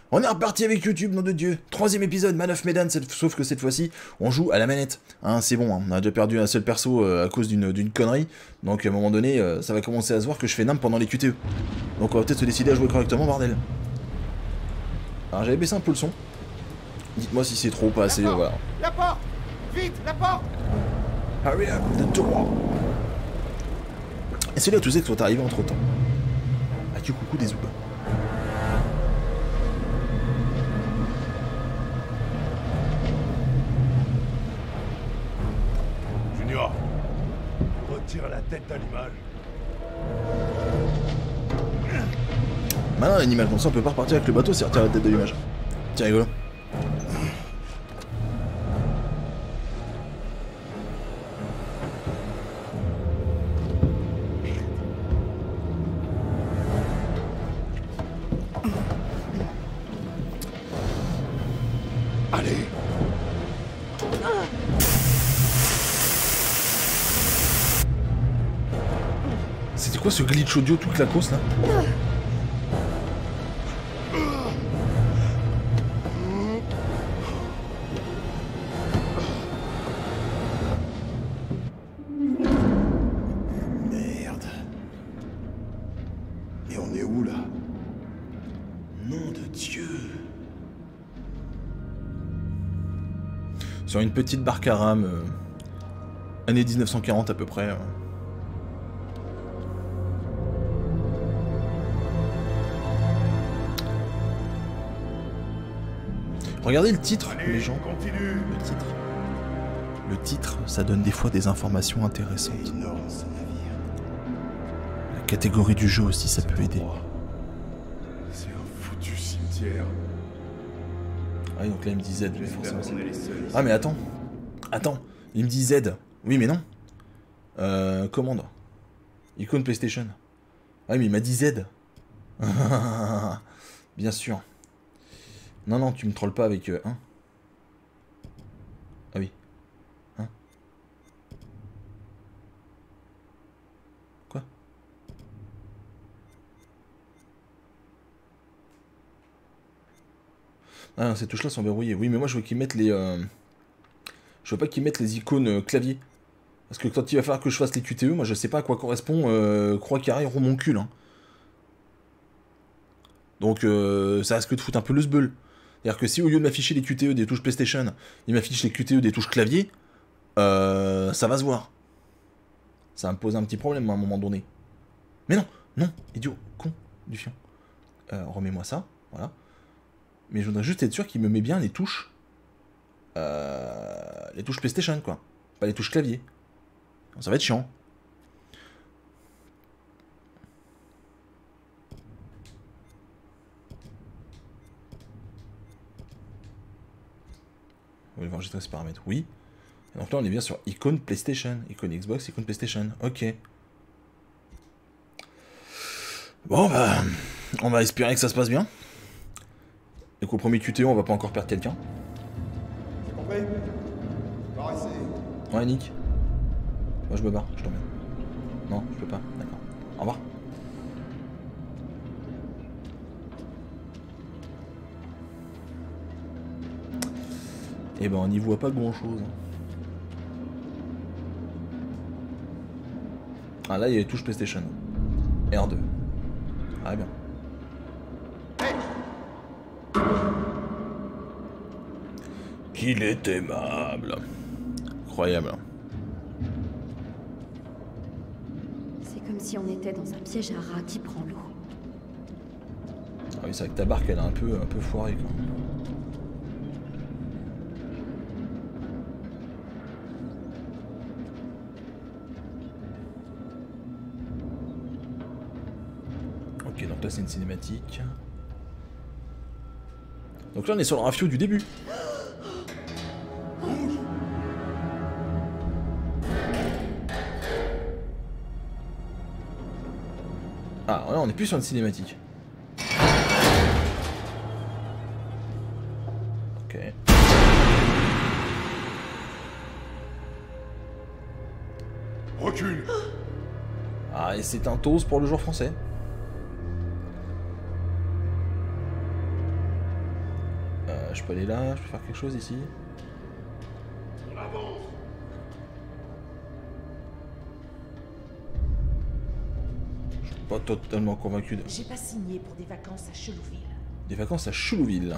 On est reparti avec YouTube, nom de Dieu. 3ème épisode, Man of Medan, sauf que cette fois-ci, on joue à la manette. Hein, c'est bon, hein, on a déjà perdu un seul perso à cause d'une connerie. Donc à un moment donné, ça va commencer à se voir que je fais nimp pendant les QTE. Donc on va peut-être se décider à jouer correctement, bordel. Alors j'avais baissé un peu le son. Dites-moi si c'est trop ou pas assez, voilà. La porte! Vite, la porte! Hurry up, the door! Et c'est là tous ceux qui sont arrivés entre temps. Adieu, coucou des zoubs. Junior, retire la tête à l'image. Malin l'animal, comme ça on peut pas repartir avec le bateau, c'est retirer la tête de l'image. Tiens, rigolo. Allez! C'était quoi ce glitch audio tout clacos là? Merde. Et on est où là? Nom de Dieu! Sur une petite barque à rame, année 1940 à peu près. Regardez le titre, Allez, les gens. continue! Le titre. Le titre, ça donne des fois des informations intéressantes. C'est énorme ce navire. La catégorie du jeu aussi, ça peut aider. C'est un foutu cimetière. Ah oui, donc là il me dit Z, mais J'espère forcément qu'on est les c'est... seuls ici. Ah mais attends. Attends, il me dit Z. Oui mais non. Commande. Icône PlayStation. Ah mais il m'a dit Z. Bien sûr. Non, non, tu me trolles pas avec... hein. Ah oui. Hein. Quoi? Ah, ces touches-là sont verrouillées. Oui, mais moi, je veux qu'ils mettent les... Je veux pas qu'ils mettent les icônes clavier. Parce que quand il va falloir que je fasse les QTE, moi, je sais pas à quoi correspond croix carré romoncule. Hein. Donc, ça risque de foutre un peu le sbeul. C'est-à-dire que si au lieu de m'afficher les QTE des touches PlayStation, il m'affiche les QTE des touches clavier, ça va se voir. Ça va me poser un petit problème à un moment donné. Mais non, non, idiot, con, du fion. Remets-moi ça, voilà. Mais je voudrais juste être sûr qu'il me met bien les touches PlayStation, quoi. Pas les touches clavier. Ça va être chiant. On va aller enregistrer ce paramètre, oui. Et donc là, on est bien sur icône PlayStation. Icône Xbox, icône PlayStation. Ok. Bon, bah... On va espérer que ça se passe bien. Et qu'au premier QTE, on va pas encore perdre quelqu'un. C'est compris? Par ici. Ouais, Nick. Moi, je me barre, je t'emmène. Non, je peux pas. D'accord. Au revoir. Eh ben, on n'y voit pas grand-chose. Ah, là, il y a les touches PlayStation. R2. Ah, bien. Qu'il est aimable. Incroyable. C'est comme si on était dans un piège à rats qui prend l'eau. Ah oui, c'est vrai que ta barque, elle est un peu foirée, quoi. Ok, donc là, c'est une cinématique. Donc là, on est sur le rafio du début. Ah, là, on est plus sur une cinématique. Ok. Recule! Ah, et c'est un toast pour le jour français. Je peux aller là, je peux faire quelque chose ici. On avance. Je suis pas totalement convaincu de... J'ai pas signé pour des vacances à Chelouville. Des vacances à Chelouville.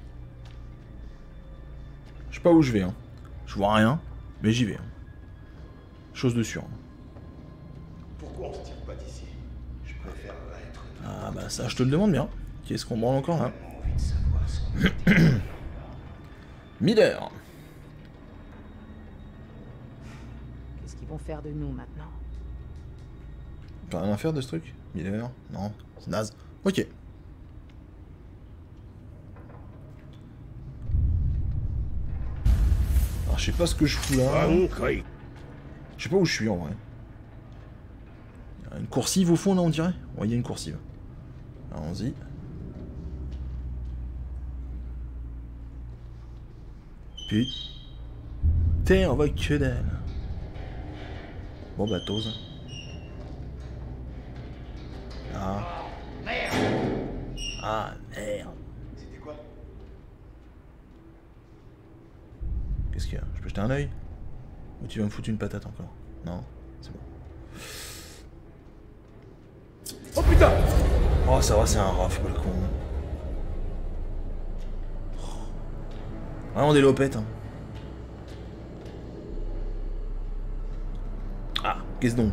Je sais pas où je vais, hein. Je vois rien, mais j'y vais. Hein. Chose de sûr. Pourquoi on se tire pas d'ici? Je préfère être... Ah bah ça, je te le demande bien. Qu'est-ce qu'on branle encore là? J'ai envie de savoir ce qu'on fait. Miller. Qu'est-ce qu'ils vont faire de nous maintenant? T'as rien à faire de ce truc? Miller? Non, c'est naze. Ok. Alors je sais pas ce que je fous là. Je sais pas où je suis en vrai. Il y a une coursive au fond là on dirait? Ouais, il y a une coursive. Allons-y. Putain, on voit que dalle. Bon bah tose. Ah. Ah merde. C'était quoi? Qu'est-ce qu'il y a? Je peux jeter un œil? Ou tu vas me foutre une patate encore? Non? C'est bon. Oh putain! Oh ça va, c'est un rat, faut pas le con. Vraiment des lopettes. Hein. Ah, qu'est-ce donc?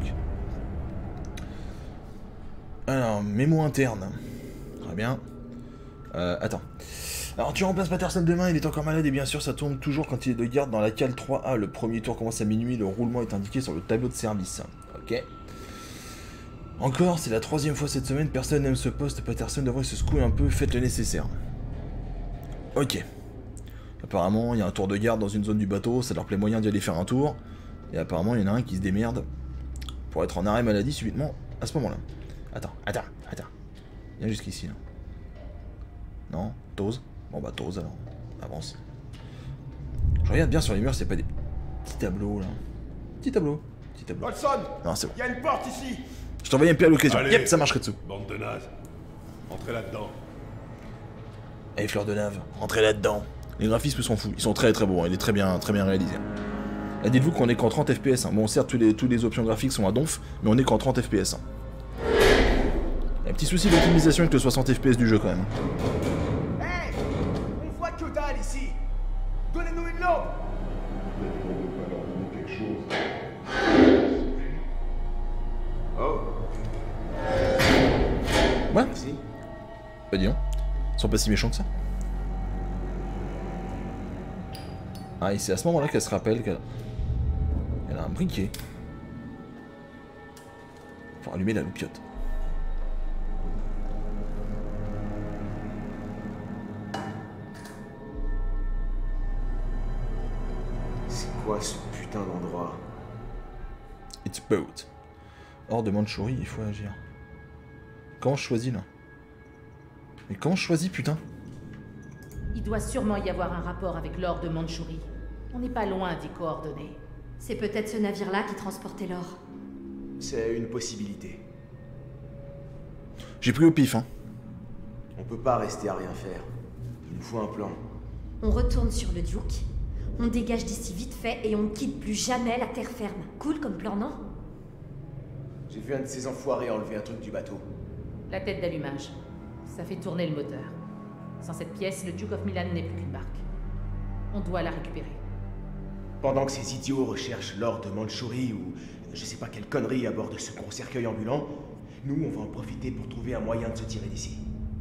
Alors, mémo interne. Très bien. Attends. Alors, tu remplaces Patterson demain, il est encore malade et bien sûr, ça tourne toujours quand il est de garde dans la cale 3A. Le premier tour commence à minuit, le roulement est indiqué sur le tableau de service. Ok. Encore, c'est la 3e fois cette semaine, personne n'aime ce poste, Patterson devrait se secouer un peu, faites le nécessaire. Ok. Apparemment, il y a un tour de garde dans une zone du bateau, ça leur plaît moyen d'y aller faire un tour. Et apparemment, il y en a un qui se démerde pour être en arrêt maladie subitement à ce moment-là. Attends. Viens jusqu'ici, là. Non, tose. Bon bah tose alors, avance. Je regarde bien sur les murs, c'est pas des petits tableaux, là. Petit tableau. Watson! Non, c'est bon. Il y a une porte ici! Je t'envoie un MP à l'occasion. Allez. Yep, ça marcherait dessous. Bande de nazes. Entrez là-dedans. Allez, fleur de lave, rentrez là-dedans. Les graphismes sont fous, ils sont très très beaux, hein. Il est très bien réalisé. Là, dites-vous qu'on est qu'en 30 FPS. Hein. Bon, certes, tous les options graphiques sont à donf, mais on est qu'en 30 FPS. Hein. Il y a un petit souci d'optimisation avec le 60 FPS du jeu quand même. Hey! On voit que dalle ici! Donnez-nous une lampe! Oh! Ouais, Merci. bah dis donc. Ils sont pas si méchants que ça. Ah, et c'est à ce moment-là qu'elle se rappelle qu'elle a un briquet. Faut allumer la loupiote. C'est quoi ce putain d'endroit? It's boat. Hors de Mandchourie, il faut agir. Comment je choisis là? Mais comment je choisis, putain? Il doit sûrement y avoir un rapport avec l'or de Mandchourie. On n'est pas loin des coordonnées. C'est peut-être ce navire-là qui transportait l'or. C'est une possibilité. J'ai pris au pif, hein. On peut pas rester à rien faire. Il nous faut un plan. On retourne sur le Duke, on dégage d'ici vite fait et on quitte plus jamais la terre ferme. Cool comme plan, non? J'ai vu un de ces enfoirés enlever un truc du bateau. La tête d'allumage. Ça fait tourner le moteur. Sans cette pièce, le Duke of Milan n'est plus qu'une barque. On doit la récupérer. Pendant que ces idiots recherchent l'or de Mandchourie ou je sais pas quelle connerie à bord de ce gros cercueil ambulant, nous on va en profiter pour trouver un moyen de se tirer d'ici.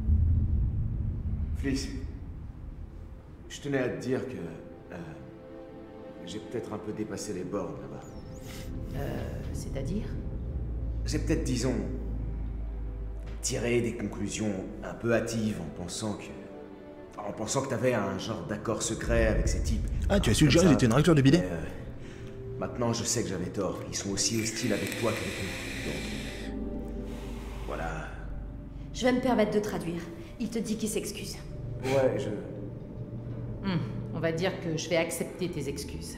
Fliss, je tenais à te dire que j'ai peut-être un peu dépassé les bornes là-bas. C'est-à-dire? J'ai peut-être, disons, tiré des conclusions un peu hâtives en pensant que t'avais un genre d'accord secret avec ces types. Ah, tu as suggéré Comme que ça. j'étais un réacteur de bidet? Mais, maintenant, je sais que j'avais tort. Ils sont aussi hostiles avec toi qu'avec nous. Donc, voilà. Je vais me permettre de traduire. Il te dit qu'il s'excuse. Ouais, On va dire que je vais accepter tes excuses.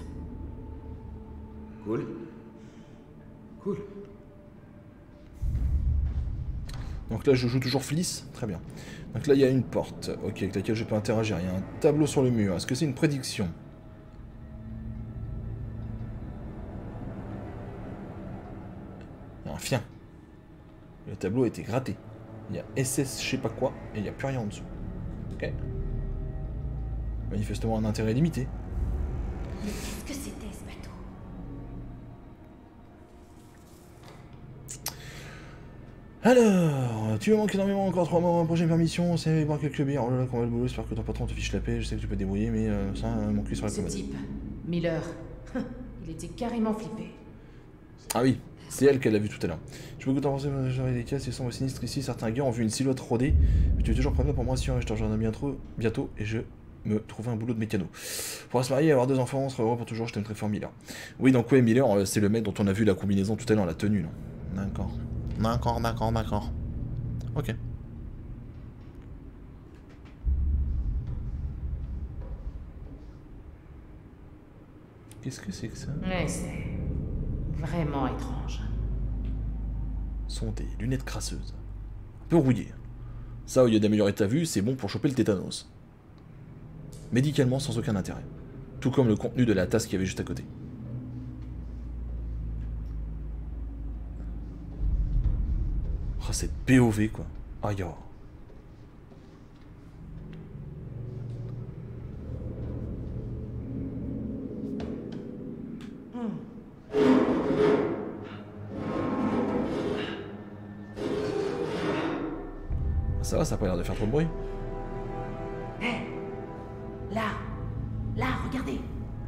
Cool. Cool. Donc là, je joue toujours Fliss. Très bien. Donc là, il y a une porte. Ok, avec laquelle je peux interagir. Il y a un tableau sur le mur. Est-ce que c'est une prédiction? Il y a un fien. Le tableau a été gratté. Il y a SS je sais pas quoi, et il n'y a plus rien en dessous. Ok. Manifestement un intérêt limité. Mais qu'est-ce que c'était ce bateau? Alors, tu me manques énormément, encore 3 mois avant la prochaine permission, c'est boire quelques bières. Oh là là, comment va le boulot, j'espère que ton patron te fiche la paix, je sais que tu peux te débrouiller, mais ça, mon cul sur la Ce commode. type, Miller, il était carrément flippé. Ah oui, c'est elle qu'elle a vu tout à l'heure. Je peux que t'en penser, j'aurais des caisses, il semble sinistre ici, certains gars ont vu une silhouette rôder, mais tu es toujours prêt pour moi, si je te rejoindrai bientôt, et je me trouver un boulot de mécano. Pour se marier, avoir 2 enfants, on sera heureux pour toujours, je t'aime très fort, Miller. Oui, donc ouais, Miller, c'est le mec dont on a vu la combinaison tout à l'heure, la tenue, là. D'accord. D'accord. Ok. Qu'est-ce que c'est que ça? Ouais, c'est vraiment étrange. Sont des lunettes crasseuses. Un peu rouillées. Ça, au lieu d'améliorer ta vue, c'est bon pour choper le tétanos. Médicalement sans aucun intérêt. Tout comme le contenu de la tasse qu'il y avait juste à côté. Oh, cette POV, quoi. Aïe. Oh. Ça va, ça a pas l'air de faire trop de bruit. Hé, là, regardez.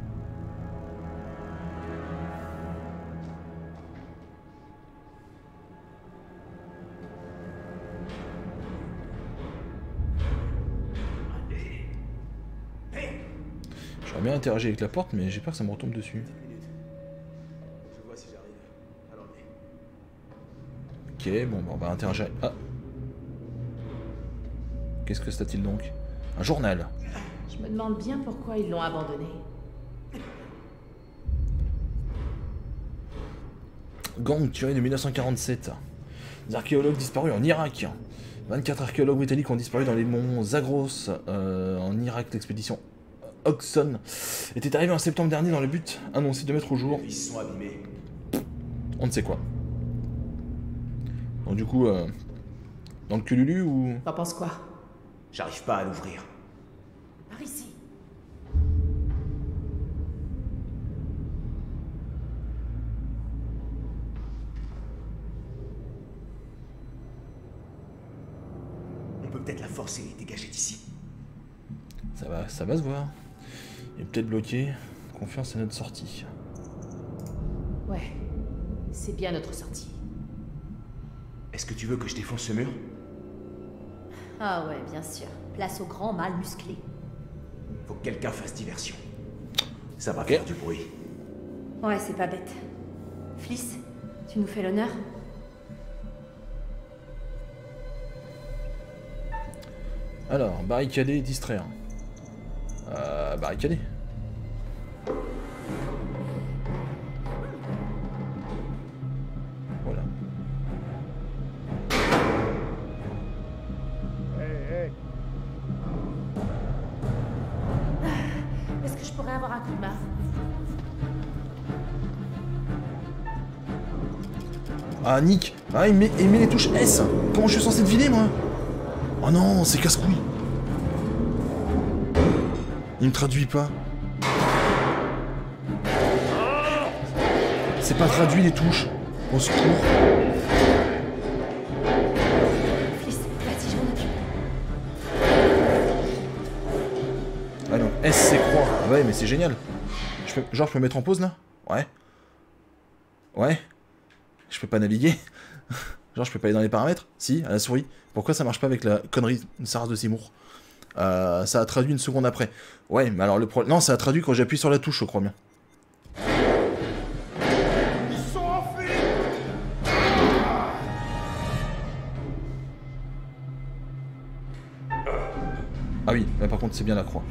J'aurais bien interagi avec la porte, mais j'ai peur que ça me retombe dessus. Je vois si j'arrive à l'enlever. Ok, bon, bah, on va interagir. Ah. Qu'est-ce que c'est-il donc? Un journal. Je me demande bien pourquoi ils l'ont abandonné. Gang tiré de 1947. Des archéologues disparus en Irak. 24 archéologues britanniques ont disparu dans les monts Zagros en Irak. L'expédition Oxon était arrivée en septembre dernier dans le but annoncé de mettre au jour. Ils se sont abîmés. On ne sait quoi. Donc du coup, dans le cululu ou... T'en penses quoi? J'arrive pas à l'ouvrir. Par ici. On peut peut-être la forcer et dégager d'ici. Ça va se voir. Il est peut-être bloqué. Confiance à notre sortie. Ouais, c'est bien notre sortie. Est-ce que tu veux que je défonce ce mur? Ah ouais, bien sûr. Place au grand mâle musclé. Faut que quelqu'un fasse diversion. Ça va Ok. faire du bruit. Ouais, c'est pas bête. Fliss, tu nous fais l'honneur? Alors, barricader, distraire. Barricader. Voilà. Est-ce que je pourrais avoir un coup de main? Ah, Nick. Ah, il met les touches S. Comment je suis censé deviner, moi? Oh non, c'est casse-couille. Il me traduit pas. C'est pas traduit, les touches. Au secours. Fliss, vas-y, je m'en occupe. Ah non, S c'est croix. Ah ouais, mais c'est génial. Genre, je peux me mettre en pause, là? Ouais. Ouais. Je peux pas naviguer. Genre, je peux pas aller dans les paramètres? Si, à la souris. Pourquoi ça marche pas avec la connerie de Sarah de Seymour? Ça a traduit une seconde après. Ouais, mais alors le problème... Non, ça a traduit quand j'appuie sur la touche, je crois bien. Ils sont enfuis. Ah oui, mais par contre, c'est bien la croix.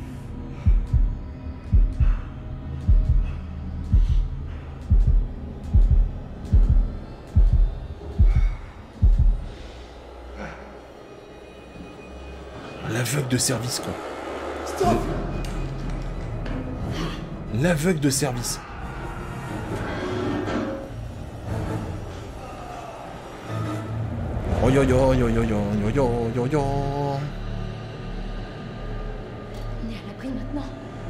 L'aveugle de service, quoi. Stop. L'aveugle de service. Oh yo yo yo yo yo yo yo yo yo. On est à l'abri maintenant.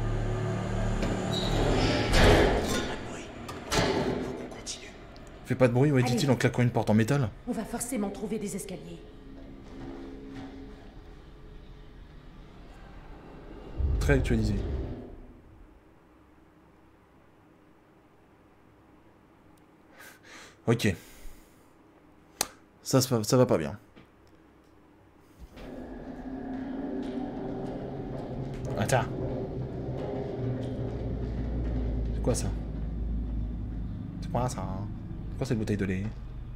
Fais pas de bruit, ouais, Allez. dit-il en claquant une porte en métal. On va forcément trouver des escaliers. Très actualisé. Ok. Ça va pas bien. Attends. C'est quoi ça? C'est quoi ça? C'est quoi cette bouteille de lait?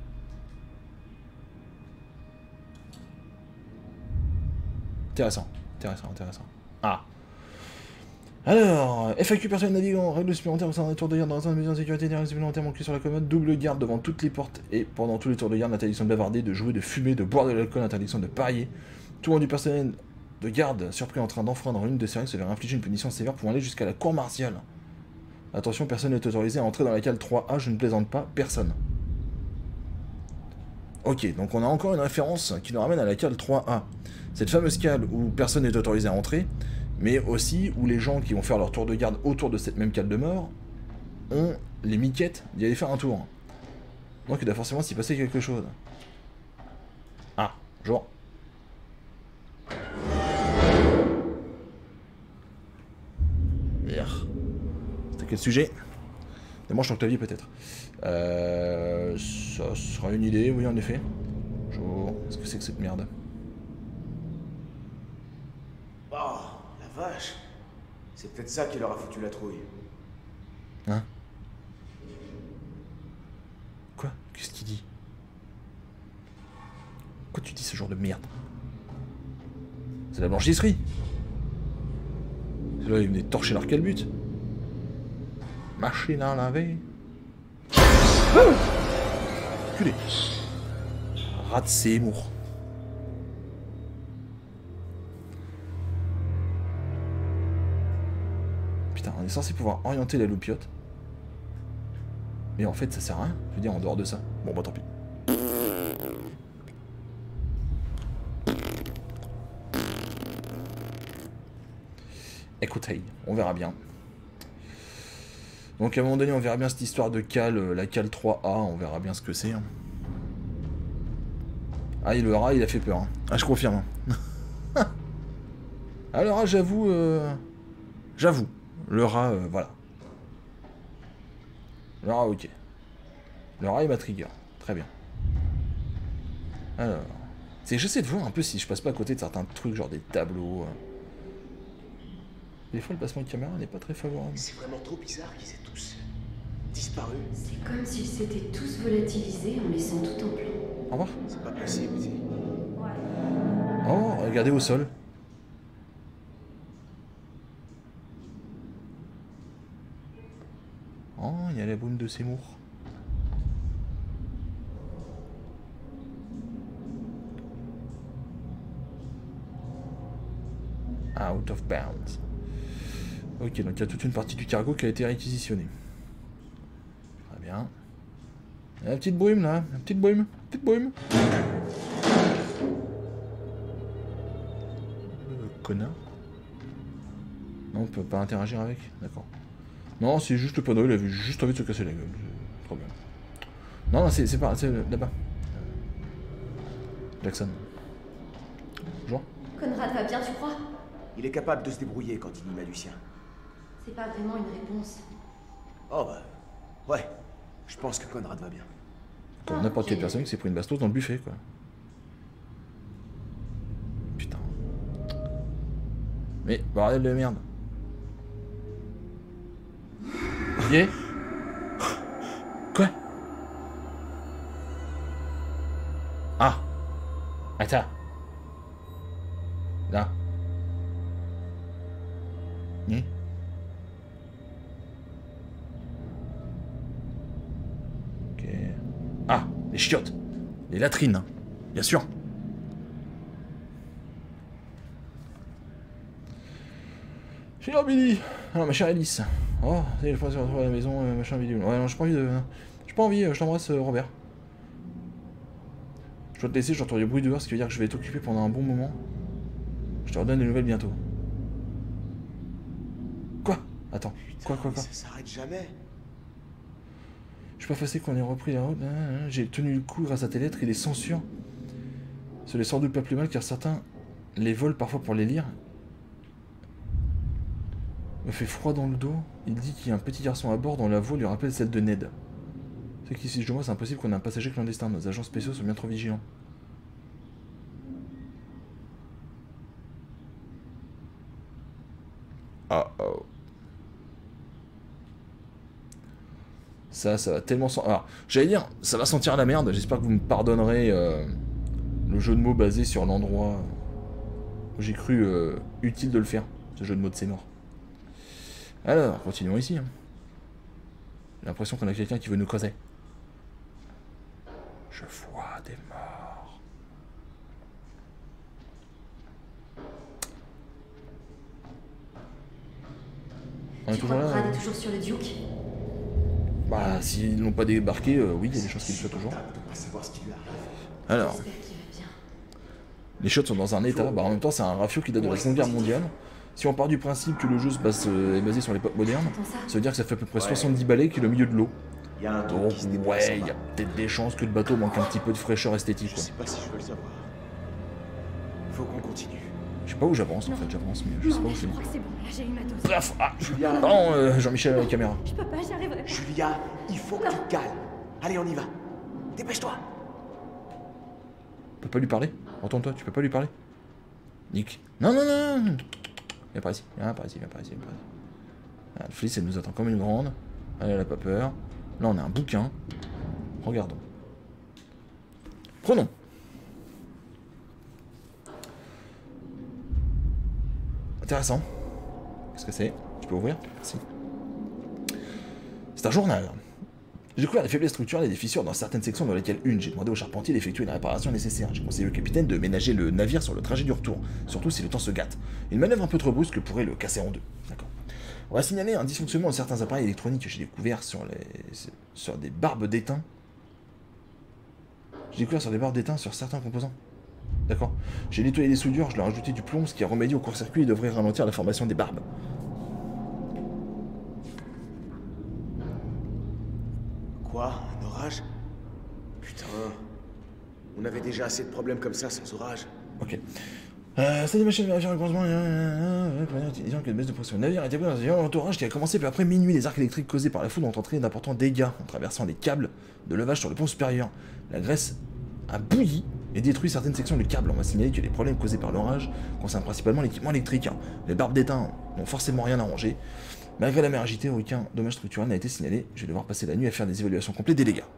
Intéressant. Ah. Alors, FAQ personnel navigant, règles supplémentaires au sein d'un tour de garde dans un mesure de sécurité, des règles supplémentaires manquées sur la commode, double garde devant toutes les portes et pendant tous les tours de garde, interdiction de bavarder, de jouer, de fumer, de boire de l'alcool, interdiction de parier. Tout le monde du personnel de garde surpris en train d'enfreindre une de ces règles se verra infliger une punition sévère pouvant aller jusqu'à la cour martiale. Attention, personne n'est autorisé à entrer dans la cale 3A, je ne plaisante pas, personne. Ok, donc on a encore une référence qui nous ramène à la cale 3A. Cette fameuse cale où personne n'est autorisé à entrer, mais aussi où les gens qui vont faire leur tour de garde autour de cette même cale de mort ont les miquettes d'y aller faire un tour. Donc il doit forcément s'y passer quelque chose. Ah, genre. C'était quel sujet? Démange ton clavier peut-être. Ça sera une idée, oui en effet. Genre, qu'est-ce que c'est que cette merde? Oh, la vache. C'est peut-être ça qui leur a foutu la trouille. Hein? Quoi? Qu'est-ce qu'il dit? Pourquoi tu dis ce genre de merde? C'est la blanchisserie. Là, ils venaient torcher leur calbut. Machine à laver. Culé. Rat de Seymour. Putain, on est censé pouvoir orienter la loupiote. Mais en fait, ça sert à rien. Je veux dire, en dehors de ça. Bon, bah tant pis. Écoutez, on verra bien. Donc à un moment donné, on verra bien cette histoire de cale, la cale 3A, on verra bien ce que c'est. Hein. Ah, et le rat, il a fait peur. Hein. Ah, je confirme. Alors, ah, j'avoue... J'avoue. Le rat, voilà. Le rat, ok. Le rat, il m'a trigger. Très bien. Alors... J'essaie de voir un peu si je passe pas à côté de certains trucs, genre des tableaux... Des fois, le placement de caméra n'est pas très favorable. C'est vraiment trop bizarre qu'ils aient tous disparu. C'est comme s'ils s'étaient tous volatilisés en laissant tout en plan. Au revoir. C'est pas possible, tu sais. Oh, regardez au sol. Oh, il y a la brume de Seymour. Out of bounds. Ok, donc il y a toute une partie du cargo qui a été réquisitionnée. Très bien. Il y a la petite brume là, la petite brume, petite brume. Connard. Non, on peut pas interagir avec, d'accord. Non, c'est juste le panneau, il avait juste envie de se casser la gueule. Trop bien. Non, non, c'est pas, c'est là-bas. Jackson. Bonjour. Conrad va bien, tu crois? Il est capable de se débrouiller quand il y met Lucien. C'est pas vraiment une réponse. Oh bah... Ouais. Je pense que Conrad va bien. Comme n'importe quelle personne qui s'est pris une bastos dans le buffet, quoi. Putain. Mais, bordel de merde. Yeah. Quoi? Ah. Attends. Là. Ni. Ok. Ah, les chiottes. Les latrines. Bien sûr. Cher Billy. Alors, ma chère Alice. Oh, ça y est, je pense retrouver à la maison, machin vidéo. Ouais, non, j'ai pas envie de... J'ai pas envie, je t'embrasse, Robert. Je dois te laisser, j'entends du bruit dehors, ce qui veut dire que je vais t'occuper pendant un bon moment. Je te redonne des nouvelles bientôt. Quoi? Attends. Quoi? Ça s'arrête jamais. Je suis pas facile qu'on ait repris la route. J'ai tenu le coup grâce à tes lettres et les censures. Ce les sans doute pas plus mal car certains les volent parfois pour les lire. Me fait froid dans le dos. Il dit qu'il y a un petit garçon à bord dont la voix lui rappelle celle de Ned. C'est qu'ici je vois, c'est impossible qu'on ait un passager clandestin. Nos agents spéciaux sont bien trop vigilants. Ah oh. Ça va tellement... Alors, j'allais dire, ça va sentir la merde. J'espère que vous me pardonnerez le jeu de mots basé sur l'endroit où j'ai cru utile de le faire. Ce jeu de mots de c'est mort. Alors, continuons ici. Hein. J'ai l'impression qu'on a quelqu'un qui veut nous causer. Je vois des morts. On est toujours là. Brad est toujours sur le Duke. Bah, s'ils n'ont pas débarqué, oui, il y a des choses qui le soient toujours. De pas savoir ce qui lui arrive. Alors, J'espère qu'il va bien. les shots sont dans un état. Bah, en même temps, c'est un rafio qui date de la Seconde Guerre mondiale. Si on part du principe que le jeu est basé sur l'époque moderne, Attends ça. ça veut dire que ça fait à peu près 70 balais qu'il est au milieu de l'eau. Il y a un truc Donc, qui se déplace ouais, en il y a bas. peut-être des chances que le bateau manque un petit peu de fraîcheur esthétique, Je quoi. sais pas si je veux le savoir. Faut qu'on continue. Je sais pas où j'avance, en fait, j'avance, mais je sais Non, pas mais où je c'est. crois que c'est bon, là j'ai eu ma dose. Bref, ah, Julia, pardon, Jean-Michel à la caméra. Je peux pas, j'y arriverai pas. Julia, il faut que tu te calmes. Allez, on y va. Dépêche-toi. Tu peux pas lui parler? Retourne-toi, tu peux pas lui parler? Nick. Non, non, non, non. Viens par ici, viens par ici, viens par ici, viens par ici. Ah, le flic, elle nous attend comme une grande. Elle a pas peur. Là, on a un bouquin. Regardons. Prenons. Intéressant. Qu'est-ce que c'est? Tu peux ouvrir? Si. C'est un journal. J'ai découvert des faiblesses structurelles et des fissures dans certaines sections dans lesquelles j'ai demandé au charpentier d'effectuer les réparations nécessaires. J'ai conseillé au capitaine de ménager le navire sur le trajet du retour, surtout si le temps se gâte. Une manœuvre un peu trop brusque pourrait le casser en deux. D'accord. On va signaler un dysfonctionnement de certains appareils électroniques que j'ai découvert sur des barbes d'étain. J'ai découvert sur des barbes d'étain sur certains composants. D'accord. J'ai nettoyé les soudures, je leur ai ajouté du plomb, ce qui a remédié au court-circuit et devrait ralentir la formation des barbes. Quoi? Un orage? Putain. On avait déjà assez de problèmes comme ça sans orage. Ok. C'est des machines vérifiant le croisement. Disant que la baisse de pression. Le navire a été pris dans un violent orage qui a commencé, puis après minuit, les arcs électriques causés par la foudre ont entraîné d'importants dégâts en traversant les câbles de levage sur le pont supérieur. La graisse a bouilli et détruit certaines sections du câble. On m'a signalé que les problèmes causés par l'orage concernent principalement l'équipement électrique. Les barbes d'étain n'ont forcément rien arrangé. Malgré la mer agitée, aucun dommage structurel n'a été signalé. Je vais devoir passer la nuit à faire des évaluations complètes des dégâts.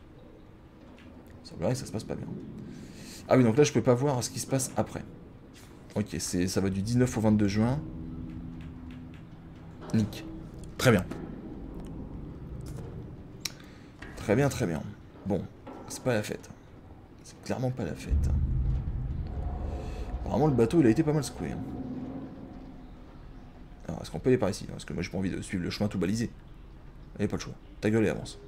Il semblerait que ça se passe pas bien. Ah oui, donc là je peux pas voir ce qui se passe après. Ok, ça va du 19 au 22 juin. Nick. Très bien. Très bien, très bien. Bon, c'est pas la fête. C'est clairement pas la fête. Apparemment le bateau il a été pas mal secoué. Alors est-ce qu'on peut aller par ici? Parce que moi j'ai pas envie de suivre le chemin tout balisé. Allez, pas le choix. Ta gueule et avance.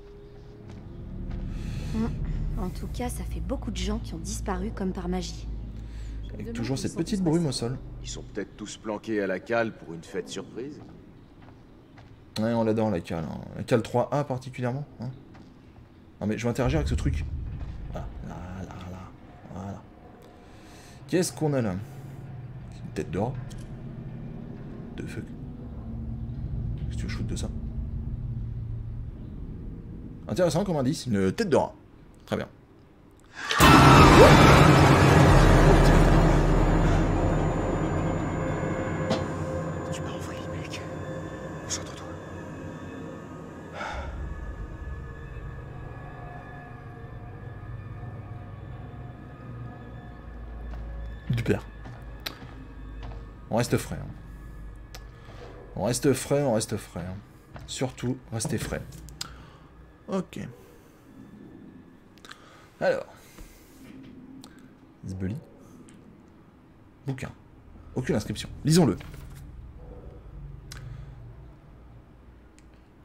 En tout cas, ça fait beaucoup de gens qui ont disparu comme par magie. Avec toujours cette petite brume au sol. Ils sont peut-être tous planqués à la cale pour une fête surprise. Ouais, on l'adore la cale. Hein. La cale 3A particulièrement. Hein. Non mais je vais interagir avec ce truc. Voilà. Voilà. Qu'est-ce qu'on a là? Une tête d'or. De fuck. Qu'est-ce que tu veux shoot de ça? Intéressant comme indice, une tête de rat. Très bien. Tu m'as envoyé, mec. Concentre-toi. Super. On reste frais. Hein. On reste frais. Hein. Surtout, restez frais. Ok. Alors. Zbeli. Bouquin. Aucune inscription. Lisons-le.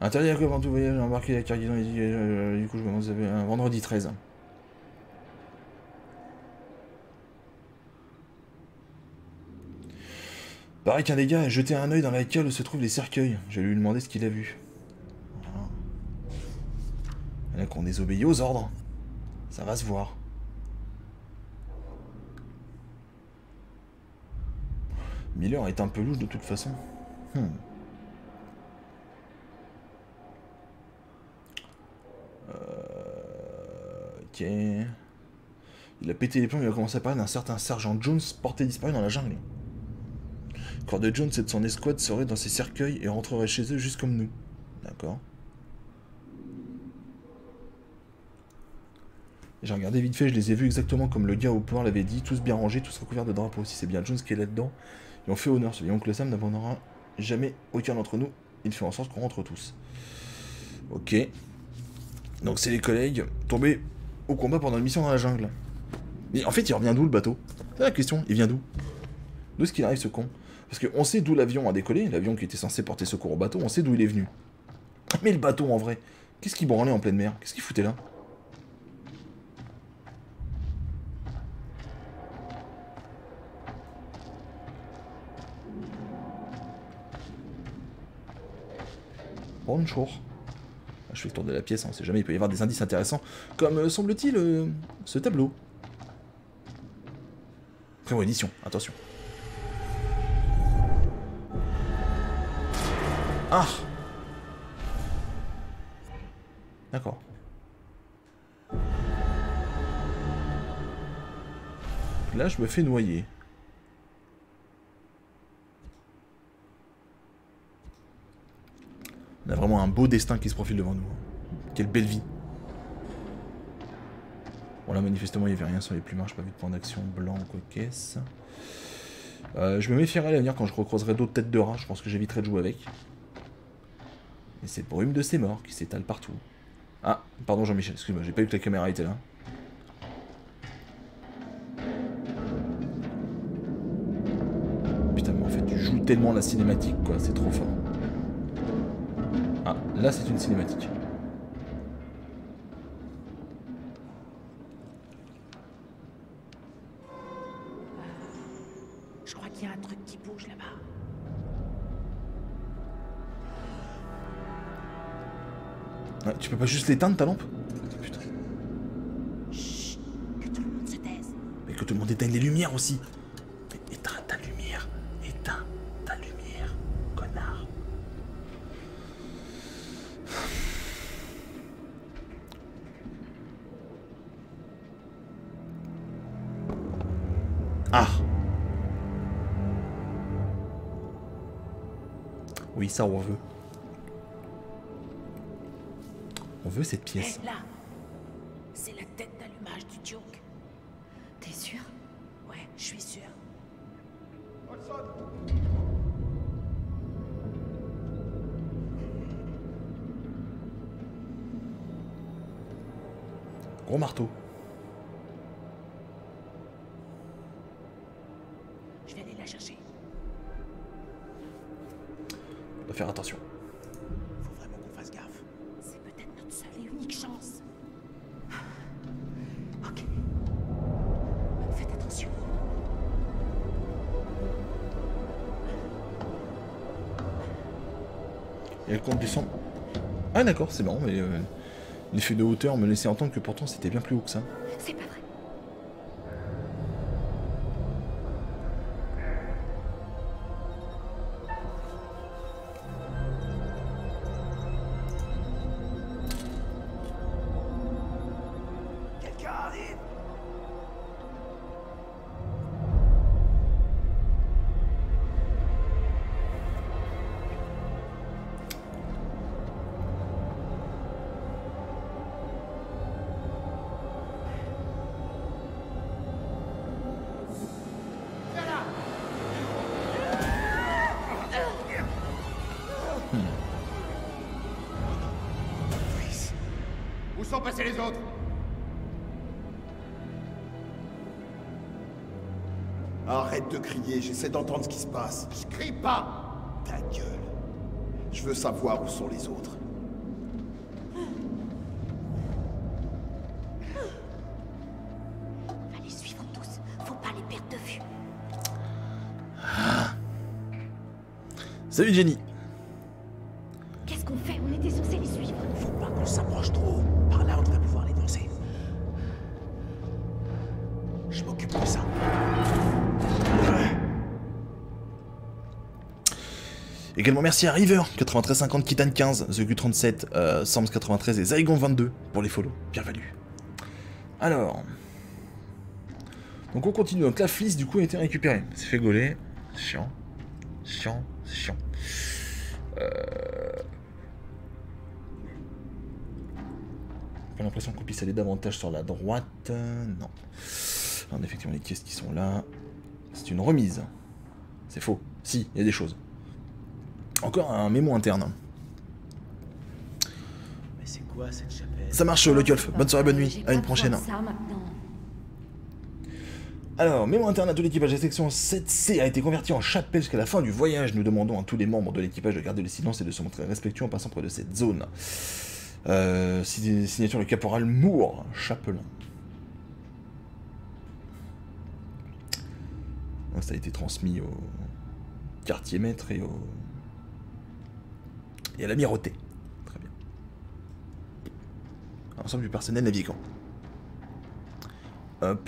Interdit à avant tout voyage, embarquer la cargaison, du coup je me demande si vous avez un vendredi 13. Pareil qu'un des gars a jeté un œil dans la cale où se trouvent les cercueils. Je vais lui demander ce qu'il a vu. Voilà. Il y en a qui ont désobéi aux ordres. Ça va se voir. Miller est un peu louche de toute façon. Ok. Il a pété les plombs, il a commencé à parler d'un certain sergent Jones porté disparu dans la jungle. Le corps de Jones et de son escouade seraient dans ces cercueils et rentreraient chez eux juste comme nous. D'accord. J'ai regardé vite fait, je les ai vus exactement comme le gars au port l'avait dit, tous bien rangés, tous recouverts de drapeaux. Si c'est bien Jones qui est là-dedans, ils ont fait honneur. Ce oncle Sam n'abandonnera jamais aucun d'entre nous. Il fait en sorte qu'on rentre tous. Ok. Donc c'est les collègues tombés au combat pendant une mission dans la jungle. Mais en fait, il revient d'où le bateau? C'est la question, il vient d'où? D'où est-ce qu'il arrive ce con? Parce qu'on sait d'où l'avion a décollé, l'avion qui était censé porter secours au bateau, on sait d'où il est venu. Mais le bateau en vrai, qu'est-ce qu'il branlait en pleine mer? Qu'est-ce qu'il foutait là? Bonjour. Je fais le tour de la pièce, on sait jamais, il peut y avoir des indices intéressants, comme semble-t-il ce tableau. Prémonition, attention. Ah! D'accord. Là, je me fais noyer. On a vraiment un beau destin qui se profile devant nous. Quelle belle vie. Bon là manifestement il n'y avait rien sur les plumards, j'ai pas vu de point d'action blanc ou quoi qu'est-ce. Je me méfierai à l'avenir quand je recroiserai d'autres têtes de rat, je pense que j'éviterai de jouer avec. Et cette brume de ces morts qui s'étale partout. Ah, pardon Jean-Michel, excuse-moi, j'ai pas vu que la caméra était là. Putain mais en fait tu joues tellement la cinématique quoi, c'est trop fort. Ah, là c'est une cinématique. Je crois qu'il y a un truc qui bouge là-bas. Ouais, tu peux pas juste l'éteindre ta lampe? Putain. Chut, que tout le monde se taise. Mais que tout le monde éteigne les lumières aussi. Mais éteins ta lumière. Éteins ta lumière, connard. Ah. Oui, ça on veut. On veut cette pièce. Hé, là, c'est la tête d'allumage du Duke. T'es sûr? Ouais, je suis sûr. Gros marteau. Je vais aller la chercher. On doit faire attention. Faut vraiment qu'on fasse gaffe. C'est peut-être notre seule et unique chance. Ok. Faites attention. Il y a le compte du sang. Ah d'accord, c'est marrant, mais l'effet de hauteur me laissait entendre que pourtant c'était bien plus haut que ça. C'est pas vrai. Quelqu'un arrive. Où sont passés les autres? Arrête de crier, j'essaie d'entendre ce qui se passe. Je crie pas! Ta gueule. Je veux savoir où sont les autres. Salut Jenny. Qu'est-ce qu'on fait? On était censé les suivre. Faut pas qu'on s'approche trop. Par là, on devrait pouvoir les danser. Je m'occupe de ça. Également merci à River 9350, Kitan 15, The Gu37, Sams 93 et Zygon 22 pour les follow. Bienvenue. Alors. Donc on continue. Donc la flisse du coup a été récupérée. C'est fait gauler. Chiant. Chiant. C'est chiant. J'ai l'impression qu'on puisse aller davantage sur la droite. Non. On a effectivement les caisses qui sont là. C'est une remise. C'est faux. Si, il y a des choses. Encore un mémo interne. Mais c'est quoi cette chapelle? Ça marche le golf. Bonne soirée, bonne nuit. À une prochaine. Ça maintenant. Alors, mémo interne à tout l'équipage. La section 7C a été convertie en chapelle jusqu'à la fin du voyage. Nous demandons à tous les membres de l'équipage de garder le silence et de se montrer respectueux en passant près de cette zone. Signature le caporal Moore, chapelain. Donc, ça a été transmis au quartier maître et à l'amirauté. Très bien. L'ensemble du personnel navigant. Hop.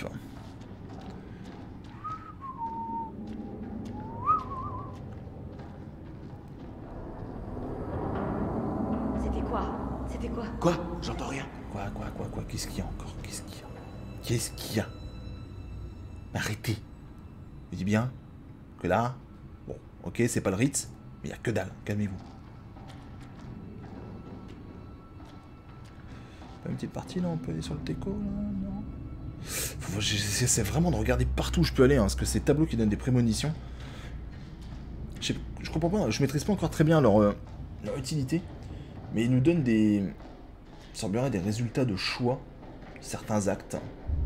C'était quoi? Quoi? J'entends rien. Quoi? Qu'est-ce qu'il y a encore? Qu'est-ce qu'il y a? Arrêtez. Je dis bien que là, bon, ok, c'est pas le Ritz, mais il y a que dalle. Calmez-vous. Pas une petite partie là, on peut aller sur le teco là? Non. J'essaie vraiment de regarder partout où je peux aller, hein, parce que ces tableaux qui donnent des prémonitions. Je comprends pas, je maîtrise pas encore très bien leur utilité. Mais ils nous donnent des... Il semblerait des résultats de choix, certains actes.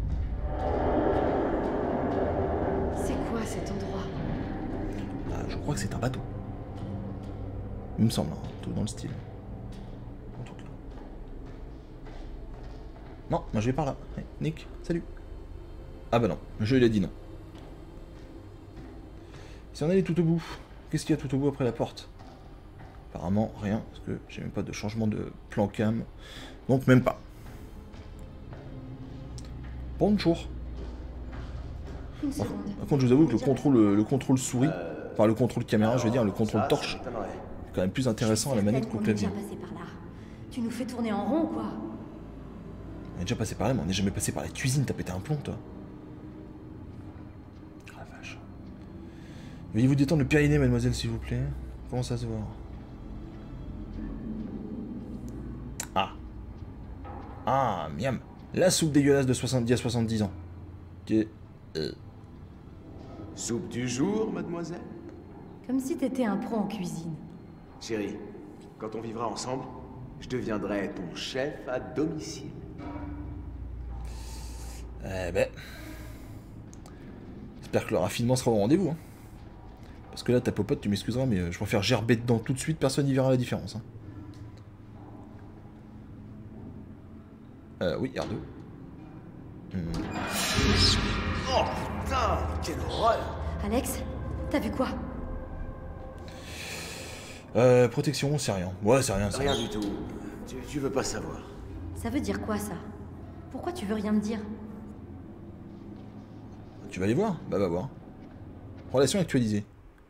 C'est quoi cet endroit? Je crois que c'est un bateau. Il me semble, hein, tout dans le style. En tout cas. Non, moi je vais par là. Hey, Nick, salut. Ah bah non, le jeu il a dit non. Si on allait tout au bout, qu'est-ce qu'il y a tout au bout après la porte? Apparemment rien, parce que j'ai même pas de changement de plan cam. Donc même pas. Bonjour. Une seconde. Par contre je vous avoue que le contrôle souris, enfin le contrôle caméra je veux dire, le contrôle torche, est quand même plus intéressant à la manette qu'au clavier. On est déjà passé par là. Tu nous fais tourner en rond ou quoi? On est déjà passé par là, mais on n'est jamais passé par la cuisine, t'as pété un plomb toi. Oh la vache. Veuillez vous détendre le périnée mademoiselle s'il vous plaît. Comment ça se voit? Ah, miam. La soupe dégueulasse de 70 à 70 ans. Soupe du jour, mademoiselle? Comme si t'étais un pro en cuisine. Chérie, quand on vivra ensemble, je deviendrai ton chef à domicile. Eh ben... J'espère que le raffinement sera au rendez-vous. Hein. Parce que là, ta popote, tu m'excuseras, mais je préfère gerber dedans tout de suite, personne n'y verra la différence. Hein. Oui, R2. Oh putain, quelle horreur! Alex, t'as vu quoi? Protection, c'est rien. Ouais, c'est rien, c'est Rien du tout. Tu veux pas savoir. Ça veut dire quoi ça? Pourquoi tu veux rien me dire? Tu vas aller voir? Bah va voir. Relation actualisée.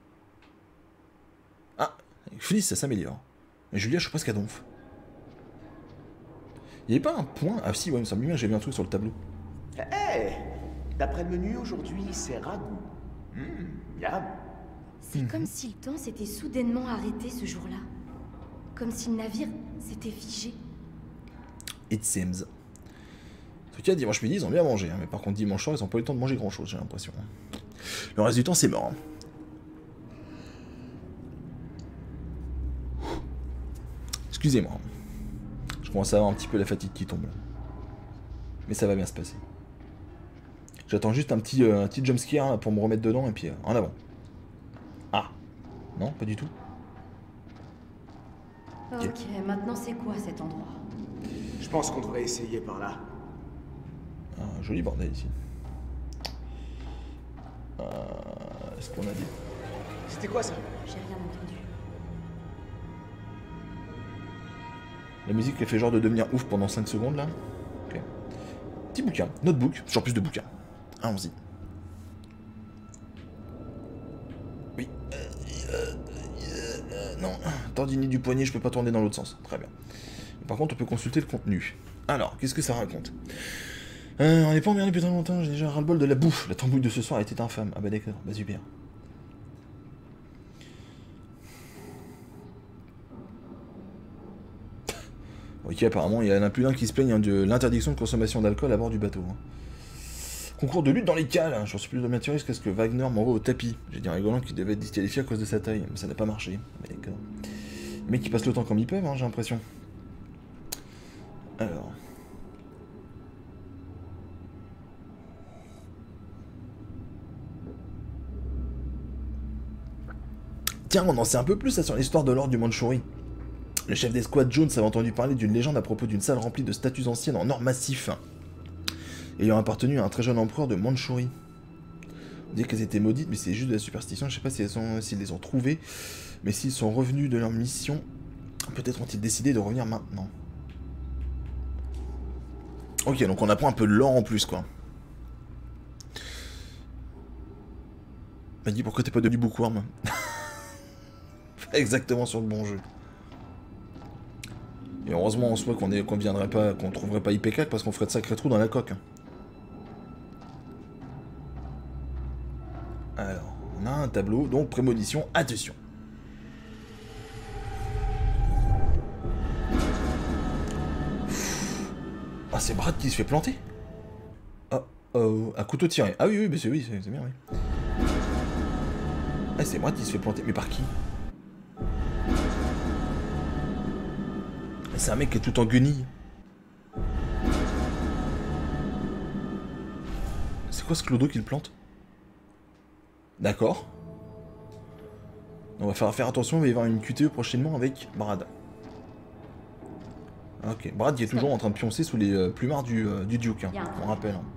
Ah, avec Fliss, ça s'améliore. Mais Julia, je suis presque à donf. Il n'y avait pas un point? Ah si, ouais, il me semble bien, j'ai vu un truc sur le tableau. Hé, d'après le menu aujourd'hui, c'est ragoût. Miam. C'est comme si le temps s'était soudainement arrêté ce jour-là. Comme si le navire s'était figé. It seems. En tout cas, dimanche midi, ils ont bien mangé, hein, mais par contre, dimanche soir, ils n'ont pas eu le temps de manger grand-chose, j'ai l'impression. Le reste du temps, c'est mort. Hein. Excusez-moi. Je commence à avoir un petit peu la fatigue qui tombe. Mais ça va bien se passer. J'attends juste un petit jumpscare là, pour me remettre dedans et puis en avant. Ah. Non, pas du tout. Ok, maintenant c'est quoi cet endroit? Je pense qu'on devrait essayer par là. Un joli bordel ici. Est-ce qu'on a des... C'était quoi ça? J'ai rien entendu. La musique elle fait genre de devenir ouf pendant 5 secondes là. Ok. Petit bouquin, notebook, toujours plus de bouquins. Allons-y. Oui. Non, tendinite du poignet, je peux pas tourner dans l'autre sens. Très bien. Par contre, on peut consulter le contenu. Alors, qu'est-ce que ça raconte? On n'est pas emmerdé depuis très longtemps, j'ai déjà ras-le-bol de la bouffe. La tambouille de ce soir était infâme. Ah bah d'accord, bah super. Ok, apparemment, il y en a plus d'un qui se plaignent de l'interdiction de consommation d'alcool à bord du bateau. Concours de lutte dans les cales, j'en suis plus de maturiste qu'est-ce que Wagner m'envoie au tapis. J'ai dit en rigolant qu'il devait être disqualifié à cause de sa taille, mais ça n'a pas marché. Mais d'accord. Les mecs qui passent le temps comme ils peuvent, hein, j'ai l'impression. Alors... Tiens, on en sait un peu plus sur l'histoire de l'ordre du Mandchourie. Le chef d'escouade Jones avait entendu parler d'une légende à propos d'une salle remplie de statues anciennes en or massif, ayant appartenu à un très jeune empereur de Mandchourie. On dit qu'elles étaient maudites, mais c'est juste de la superstition, je sais pas s'ils les ont trouvées, mais s'ils sont revenus de leur mission, peut-être ont-ils décidé de revenir maintenant. Ok, donc on apprend un peu de lore en plus, quoi. M'a dit pourquoi t'es pas devenu bookworm. Exactement sur le bon jeu. Et heureusement en soi qu'on viendrait pas, qu'on trouverait pas IP4 parce qu'on ferait de sacrés trous dans la coque. Alors, on a un tableau, donc prémonition, attention. Ah, c'est Brad qui se fait planter. Un couteau tiré. Ah oui, mais c'est bien, oui. Ah, c'est Brad qui se fait planter. Mais par qui? C'est un mec qui est tout en guenille. C'est quoi ce clodo qui le plante? D'accord. On va faire attention, il va y avoir une QTE prochainement avec Brad. Ok, Brad qui est toujours en train de pioncer sous les plumards du Duke, hein, on rappelle. Hein.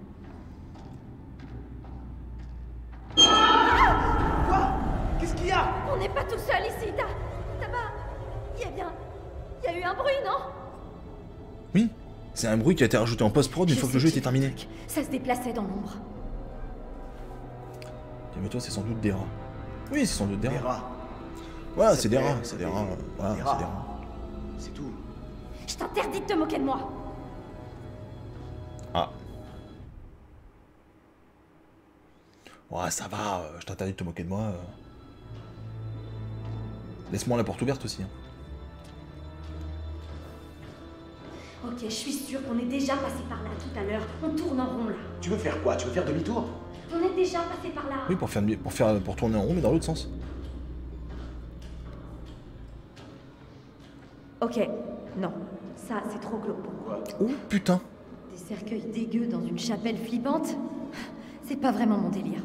Quoi? Qu'est-ce qu'il y a? On n'est pas tout seul ici, T'as-bas. Il y a eu un bruit, non? Oui, c'est un bruit qui a été rajouté en post-prod une fois que le jeu était terminé. Ça se déplaçait dans l'ombre. Calme-toi, c'est sans doute des rats. Oui, c'est sans doute des Des rats. rats. Voilà, c'est des rats, c'est des rats. Voilà, c'est des rats. C'est tout. Je t'interdis de te moquer de moi. Ah. Ouais, ça va, je t'interdis de te moquer de moi. Laisse-moi la porte ouverte aussi. Hein. Ok, je suis sûre qu'on est déjà passé par là tout à l'heure. On tourne en rond là. Tu veux faire quoi? Tu veux faire demi-tour? On est déjà passé par là. Oui, pour tourner en rond, mais dans l'autre sens. Ok, non. Ça, c'est trop glauque pour moi. Oh putain. Des cercueils dégueux dans une chapelle flippante? C'est pas vraiment mon délire.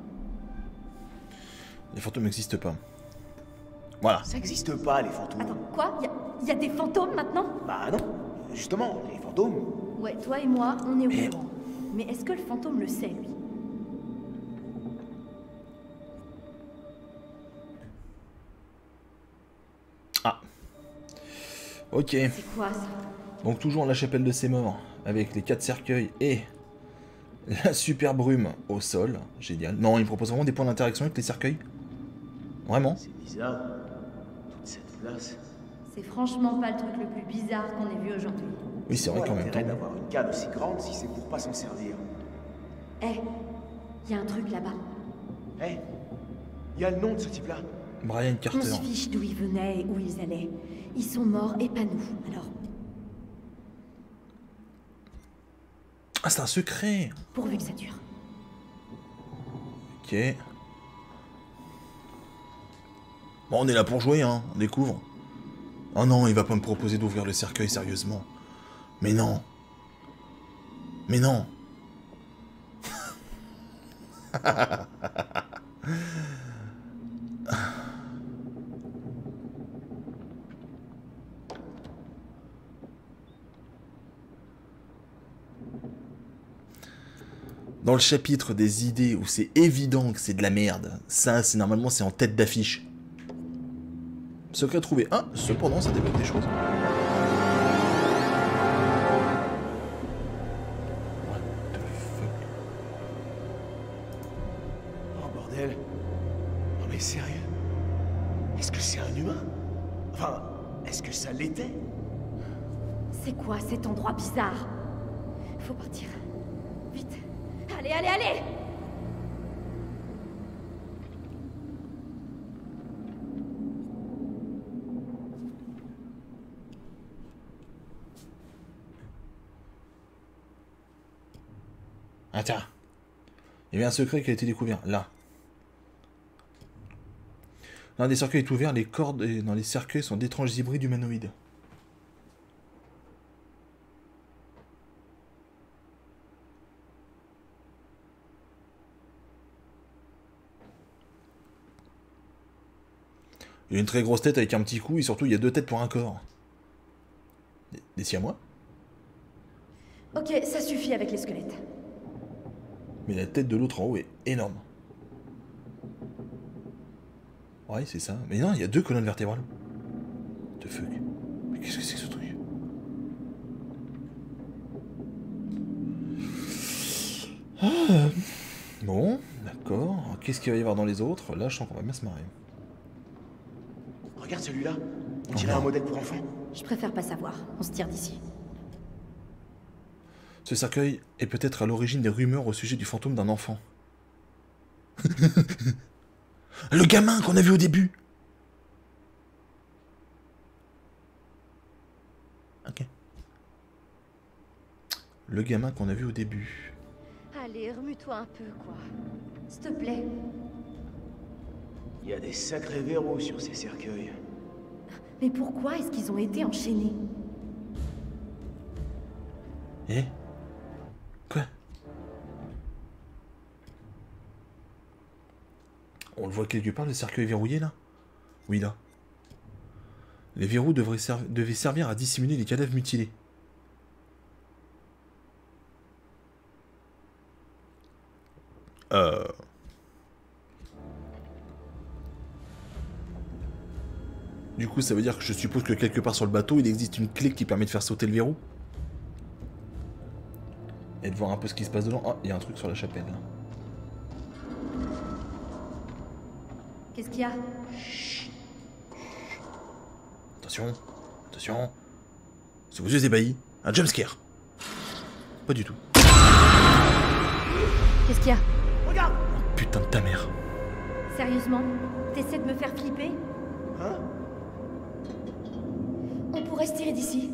Les fantômes n'existent pas. Voilà. Ça existe pas, les fantômes. Attends, quoi? Y a des fantômes maintenant? Bah non. Justement, les fantômes. Ouais, toi et moi, on est au courant. Mais est-ce que le fantôme le sait, lui? Ah. Ok. C'est quoi, ça? Donc toujours la chapelle de ses morts, avec les 4 cercueils et la super brume au sol. Génial. Non, il me propose vraiment des points d'interaction avec les cercueils. Vraiment. C'est bizarre. Toute cette place. C'est franchement pas le truc le plus bizarre qu'on ait vu aujourd'hui. Oui, c'est vrai qu'en même temps... d'avoir une canne aussi grande si c'est pour pas s'en servir. Eh, y a un truc là-bas. Eh, y a le nom de ce type-là. Brian On Carter. se fiche d'où ils venaient et où ils allaient. Ils sont morts et pas nous, alors Ah, c'est un secret. pourvu que ça dure. Ok. Bon, on est là pour jouer, hein. On découvre. Oh non, il va pas me proposer d'ouvrir le cercueil, sérieusement. Mais non. Mais non. Dans le chapitre des idées où c'est évident que c'est de la merde, ça, c'est normalement, c'est en tête d'affiche. Secret trouvé. Ah, cependant, ça débloque des choses. c'est un humain? Enfin, est-ce que ça l'était? C'est quoi cet endroit bizarre? Faut partir. Vite. Allez, allez, allez! Ah tiens. Il y avait un secret qui a été découvert, là. L'un des cercueils est ouvert, les cordes dans les cercueils sont d'étranges hybrides humanoïdes. Il a une très grosse tête avec un petit cou, et surtout il y a 2 têtes pour un corps. Des siamois? Ok, ça suffit avec les squelettes. Mais la tête de l'autre en haut est énorme. Ouais, c'est ça. Mais non, il y a 2 colonnes vertébrales. What the fuck? Mais qu'est-ce que c'est que ce truc? Ah. Bon, d'accord. Qu'est-ce qu'il va y avoir dans les autres? Là, je sens qu'on va bien se marrer. Regarde celui-là. On dirait un modèle pour enfants. Je préfère pas savoir. On se tire d'ici. Ce cercueil est peut-être à l'origine des rumeurs au sujet du fantôme d'un enfant. Le gamin qu'on a vu au début. Ok. Le gamin qu'on a vu au début. Allez, remue-toi un peu, quoi. S'il te plaît. Il y a des sacrés verrous sur ces cercueils. Mais pourquoi est-ce qu'ils ont été enchaînés? Eh? Quoi? On le voit quelque part, le cercueil verrouillé, là? Oui, là. Les verrous devaient servir à dissimuler les cadavres mutilés. Du coup, ça veut dire que je suppose que quelque part sur le bateau, il existe une clé qui permet de faire sauter le verrou. Et de voir un peu ce qui se passe dedans. Oh, il y a un truc sur la chapelle, là. Qu'est-ce qu'il y a? Attention, attention. Sous vos yeux ébahis, un jumpscare. Pas du tout. Qu'est-ce qu'il y a? Regarde! Putain de ta mère. Sérieusement? T'essaies de me faire flipper? Hein? On pourrait se tirer d'ici.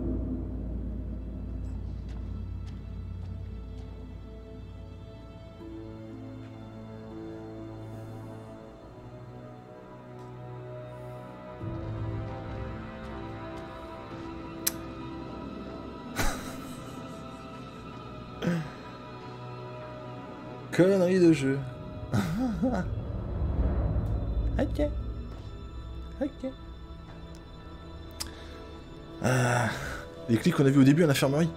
Connerie de jeu. Ok. Ok. Les clés qu'on a vues au début à l'infirmerie.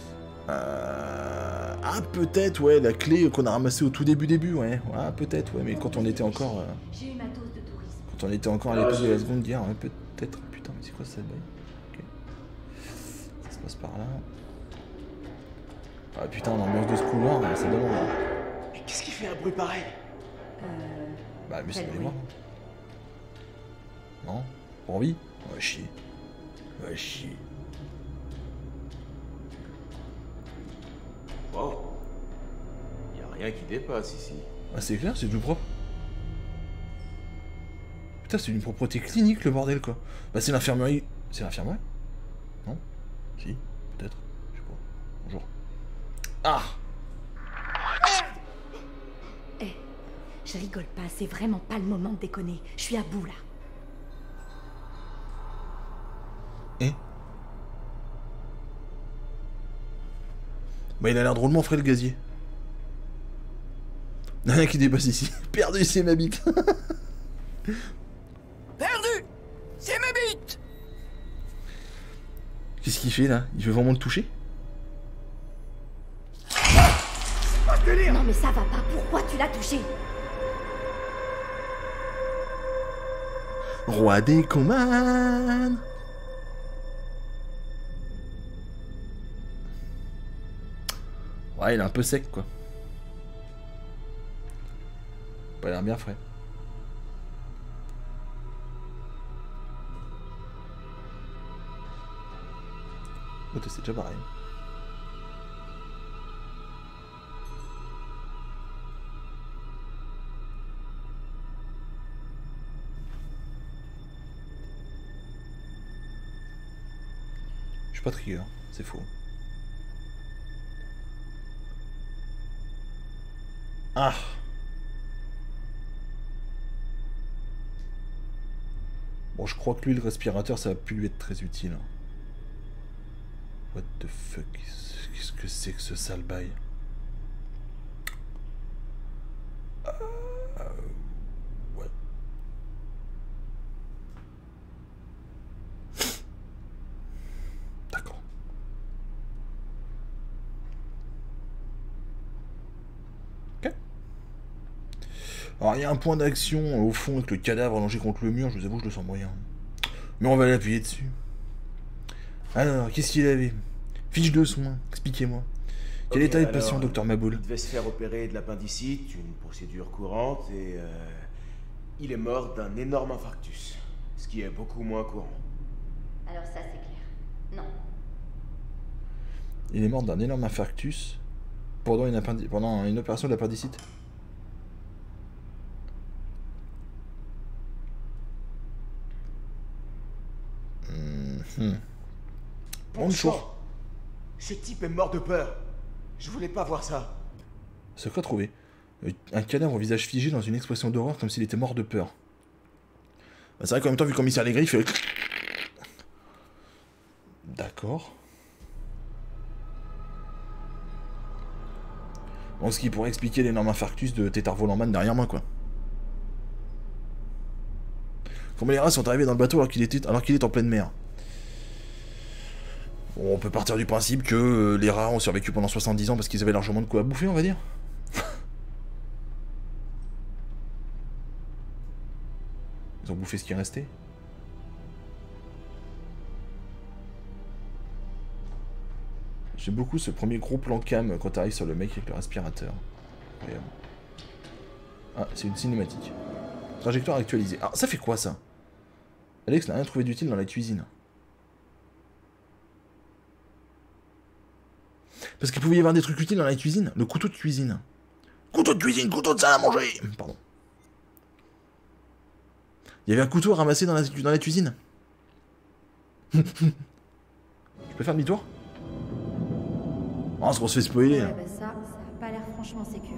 Ah, peut-être, ouais, la clé qu'on a ramassée au tout début, ouais. Ah, peut-être, ouais, mais quand on était encore... J'ai eu ma dose de tourisme. Quand on était encore à l'époque de la Seconde Guerre, ouais, peut-être. Putain, mais c'est quoi cette baille? Ok. Ça se passe par là. Ah putain, l'ambiance de ce couloir, ça donne envie. Mais qu'est-ce qui fait un bruit pareil? Bah, mais c'est Quel d'aller bruit? voir. Non? Pas envie? Ouais, chier. Ouais, chier. Wow. Y a rien qui dépasse ici. Ah, c'est clair, c'est tout propre. Putain, c'est une propreté clinique, le bordel, quoi. Bah, c'est l'infirmerie. C'est l'infirmerie? Non? Si, peut-être. Je sais pas. Bonjour. Ah! Eh, je rigole pas, c'est vraiment pas le moment de déconner. Je suis à bout, là. Eh? Bah, il a l'air drôlement frais, le gazier. Il y en a qui dépasse ici. Perdu, c'est ma bite. Perdu! C'est ma bite! Qu'est-ce qu'il fait, là? Il veut vraiment le toucher? Non, mais ça va pas. Pourquoi tu l'as touché? Roi des commandes. Ouais, il est un peu sec, quoi. Pas l'air bien frais. Écoute, c'est déjà pareil. Je suis pas trigger, c'est faux. Ah! Bon, je crois que lui, le respirateur, ça va plus lui être très utile. What the fuck? Qu'est-ce que c'est que ce sale bail? Ouais. D'accord. Ok. Alors, il y a un point d'action au fond avec le cadavre allongé contre le mur, je vous avoue, je le sens moyen. Mais on va l'appuyer dessus. Alors, qu'est-ce qu'il avait? Fiche de soins, expliquez-moi. Quel état est le patient, docteur Maboul? Il devait se faire opérer de l'appendicite, une procédure courante, et il est mort d'un énorme infarctus, ce qui est beaucoup moins courant. Alors ça, c'est clair. Non. Il est mort d'un énorme infarctus pendant une opération d'appendicite. Bon sang! Ce type est mort de peur. Je voulais pas voir ça. C'est quoi trouver? Un cadavre au visage figé dans une expression d'horreur comme s'il était mort de peur. Bah, c'est vrai qu'en même temps, vu comme il serre les griffes, il fait... D'accord. Bon, ce qui pourrait expliquer l'énorme infarctus de Tétard Volant-Man derrière moi, quoi. Comment les rats sont arrivés dans le bateau alors qu'il est en pleine mer? Bon, on peut partir du principe que les rats ont survécu pendant 70 ans parce qu'ils avaient largement de quoi à bouffer, on va dire. Ils ont bouffé ce qui est resté. J'aime beaucoup ce premier gros plan cam quand t'arrives sur le mec avec le respirateur. Incroyable. Ah, c'est une cinématique. Trajectoire actualisée. Ah, ça fait quoi ça? Alex n'a rien trouvé d'utile dans la cuisine. Parce qu'il pouvait y avoir des trucs utiles dans la cuisine. Le couteau de cuisine. Couteau de cuisine, couteau de salle à manger. Pardon. Il y avait un couteau à ramasser dans la cuisine. Je peux faire demi-tour? Oh, c'est qu'on se fait spoiler. Ouais, bah ça a pas l'air franchement sécure.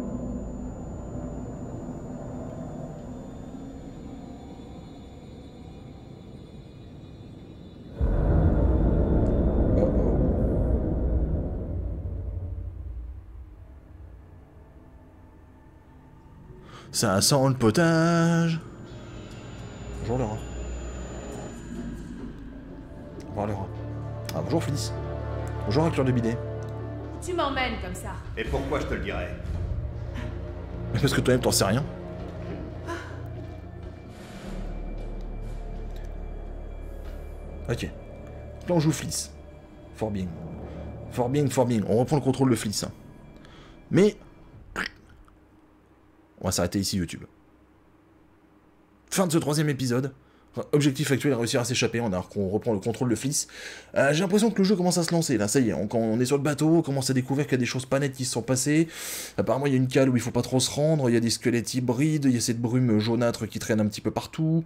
Ça sent le potage. Bonjour le rat. Au revoir le rat. Ah, bonjour Fliss. Bonjour racleur de bidet. Tu m'emmènes comme ça. Et pourquoi je te le dirais? Parce que toi-même t'en sais rien. Ok. Là on joue Fliss. For bien. For bien, for bien. On reprend le contrôle de Fliss. Hein. Mais... on va s'arrêter ici YouTube. Fin de ce 3e épisode. Objectif actuel, réussir à s'échapper, on reprend le contrôle de Fliss. J'ai l'impression que le jeu commence à se lancer, là, ça y est, on est sur le bateau, on commence à découvrir qu'il y a des choses pas nettes qui se sont passées. Apparemment, il y a une cale où il faut pas trop se rendre, il y a des squelettes hybrides, il y a cette brume jaunâtre qui traîne un petit peu partout.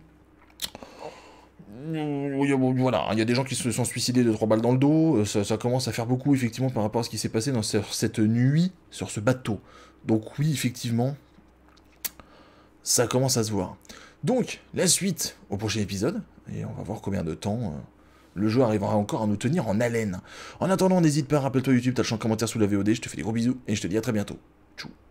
Voilà, il y a des gens qui se sont suicidés de 3 balles dans le dos, ça commence à faire beaucoup, effectivement, par rapport à ce qui s'est passé dans cette nuit, sur ce bateau. Donc oui, effectivement, ça commence à se voir. Donc, la suite au prochain épisode, et on va voir combien de temps le jeu arrivera encore à nous tenir en haleine. En attendant, n'hésite pas, rappelle-toi YouTube, t'as le champ commentaire sous la VOD, je te fais des gros bisous, et je te dis à très bientôt. Tchou.